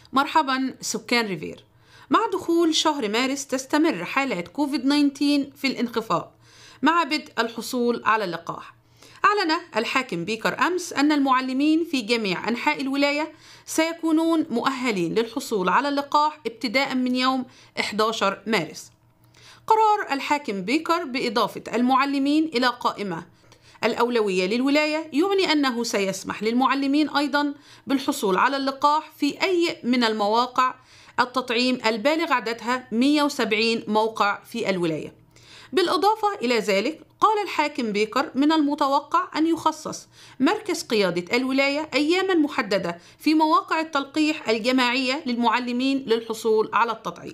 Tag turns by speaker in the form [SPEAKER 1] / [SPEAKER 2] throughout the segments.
[SPEAKER 1] مرحبا سكان ريفير. مع دخول شهر مارس تستمر حالات كوفيد-19 في الانخفاض مع بدء الحصول على اللقاح. أعلن الحاكم بيكر أمس أن المعلمين في جميع أنحاء الولاية سيكونون مؤهلين للحصول على اللقاح ابتداء من يوم 11 مارس. قرار الحاكم بيكر بإضافة المعلمين إلى قائمة الأولوية للولاية يعني أنه سيسمح للمعلمين أيضا بالحصول على اللقاح في أي من المواقع التطعيم البالغ عددها 170 موقع في الولاية. بالإضافة إلى ذلك قال الحاكم بيكر من المتوقع أن يخصص مركز قيادة الولاية أياما محددة في مواقع التلقيح الجماعية للمعلمين للحصول على التطعيم.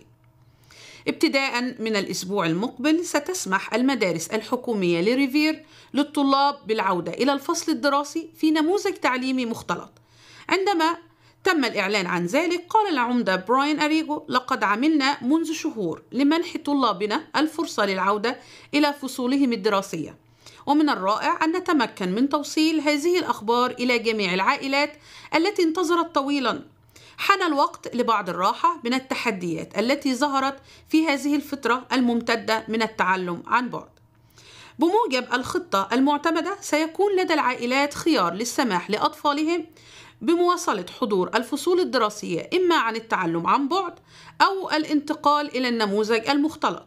[SPEAKER 1] ابتداء من الأسبوع المقبل ستسمح المدارس الحكومية لريفير للطلاب بالعودة إلى الفصل الدراسي في نموذج تعليمي مختلط. عندما تم الإعلان عن ذلك قال العمدة براين أريغو: لقد عملنا منذ شهور لمنح طلابنا الفرصة للعودة إلى فصولهم الدراسية، ومن الرائع أن نتمكن من توصيل هذه الأخبار إلى جميع العائلات التي انتظرت طويلا. حان الوقت لبعض الراحة من التحديات التي ظهرت في هذه الفترة الممتدة من التعلم عن بعد. بموجب الخطة المعتمدة سيكون لدى العائلات خيار للسماح لأطفالهم بمواصلة حضور الفصول الدراسية إما عن التعلم عن بعد أو الانتقال إلى النموذج المختلط.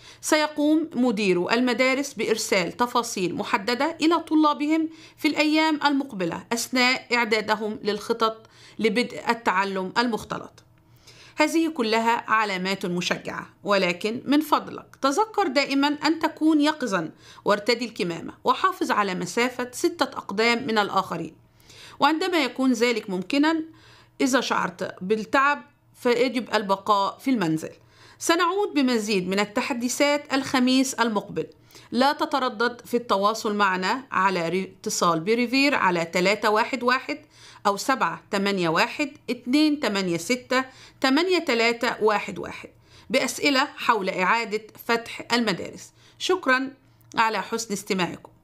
[SPEAKER 1] سيقوم مدير المدارس بإرسال تفاصيل محددة إلى طلابهم في الأيام المقبلة أثناء إعدادهم للخطط لبدء التعلم المختلط. هذه كلها علامات مشجعة، ولكن من فضلك تذكر دائما أن تكون يقظا وارتدي الكمامة وحافظ على مسافة 6 أقدام من الآخرين، وعندما يكون ذلك ممكنا إذا شعرت بالتعب فيجب البقاء في المنزل. سنعود بمزيد من التحديثات الخميس المقبل. لا تتردد في التواصل معنا على اتصال بريفير على 311 أو 781-286-8311 بأسئلة حول إعادة فتح المدارس. شكرا على حسن استماعكم.